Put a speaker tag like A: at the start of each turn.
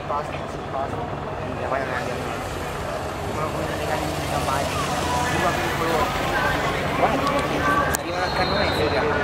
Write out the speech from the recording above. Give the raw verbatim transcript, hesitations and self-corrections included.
A: pasok, pasok, pasok. Hindi ako yung nandiyan. Mga kung nalikan yung kapay. Di ba pinipulot? What? Hindi mo nagkano eh.